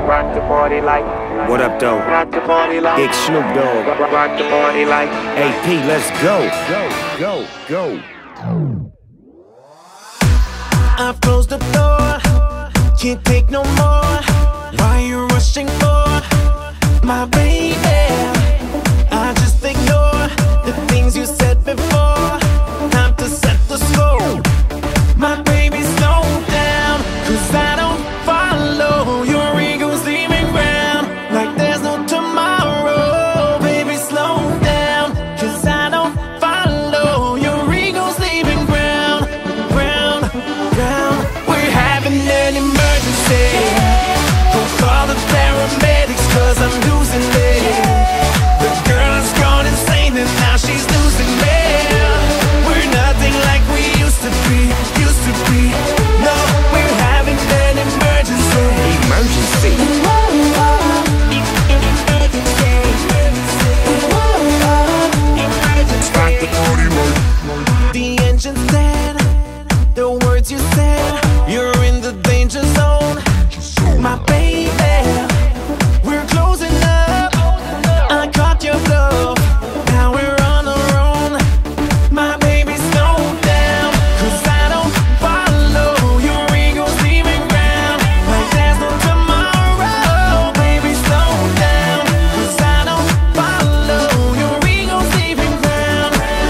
rock the party like. What up, though? Rock the party like. Big Snoop Dogg. Rock the party like. AP, let's go. Go. I've closed the door, can't take no more. Why you rushing for my baby? I just ignore the things you said before. Time to set the score. My baby, slow down, 'cause I don't follow your ego's leaving ground like there's no tomorrow. Baby, slow down, 'cause I don't follow your ego's leaving ground. We're having an emergency. Don't call the paramedics, 'cause I'm losing it. The girl has gone insane and now she's losing me. We're nothing like we used to be. No, we're having an emergency. Emergency. Rock the party like. The engine's dead. The words you said, you're in the danger zone. My baby, we're closing up. I caught your bluff. Now we're on our own. My baby, slow down, 'cause I don't follow your ego's leaving ground like there's no tomorrow. Baby, slow down, 'cause I don't follow your ego's leaving ground.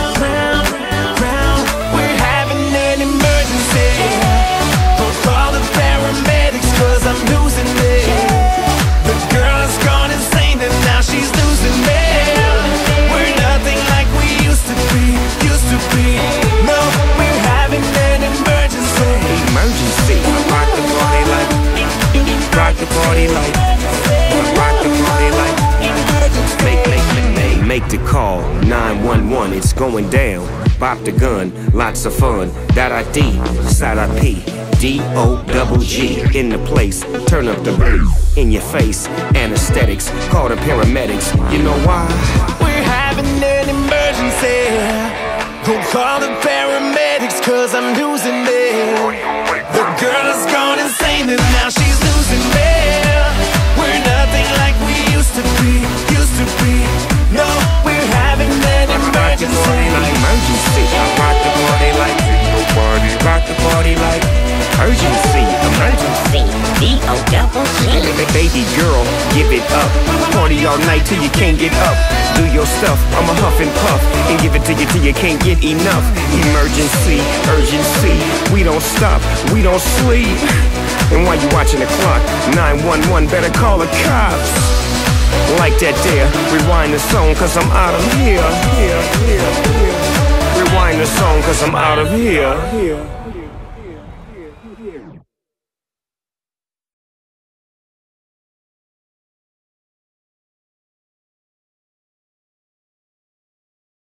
We're having an emergency. Don't call the paramedics, 'cause I'm losing it. The girl has gone insane and now she's losing me. We're nothing like we used to be. No, we're having an emergency. Emergency. Rock the party like. Rock the party like. Rock the party like. Make the call, 911, it's going down. Bop the gun, lots of fun. That I D, side I P, D-O-double-G. In the place, turn up the bass. In your face, anesthetics, call the paramedics. You know why? We're having an emergency. Don't call the paramedics, 'cause I'm losing it. The girl has gone insane and now she's losing me. We're nothing like we used to be. No, we're having an emergency. Emergency. Rock the party like. Rock the party like. Urgency. Emergency, D-O-double-G. Baby girl, give it up. Party all night till you can't get up. Do your stuff, I'ma huff and puff and give it to you till you can't get enough. Emergency, urgency. We don't stop, we don't sleep. And while you watching the clock, 911 better call the cops. Like that there, rewind the song, 'cause I'm out of here. Rewind the song, 'cause I'm out of here.